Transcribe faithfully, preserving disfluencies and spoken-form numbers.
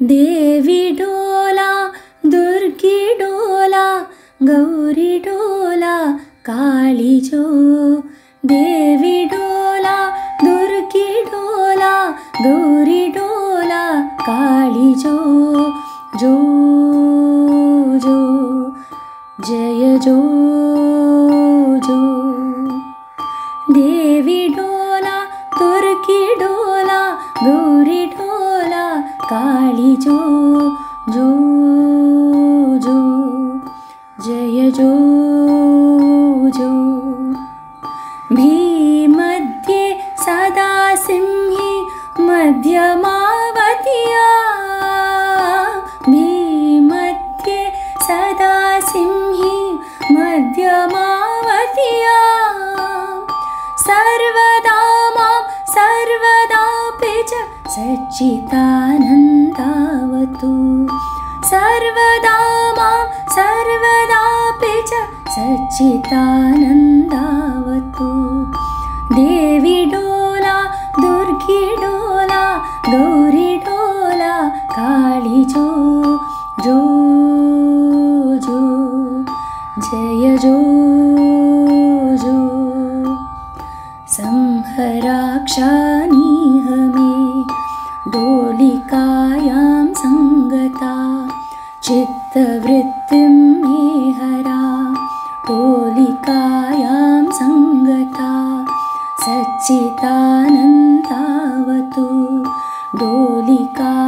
देवी डोला दुर्गी डोला गौरी डोला काली जो देवी डोला दुर्गी डोला गौरी डोला काली जो जो जो जय जो जो देवी डोला दुर्गी डोला गौरी डोला काली जो जो जो जय जो जो भीमध्ये सदा सिंही मध्यमावतिया भीमध्ये सदा सिंही मध्यमावतिया सर्वदा मां सर्वदापि च सच्चिदानन्दावतु सर्वदा मां सर्वदापि च सच्चिदानन्दावतु देवी डोला दुर्गी डोला गौरी डोला काली जो जो जो जय जो जो संहराक्षानीह मे डोलिकायां संगता चित्तवृत्तिं मे हरा डोलिकायां संगता सच्चिदानन्दावतु डोलिका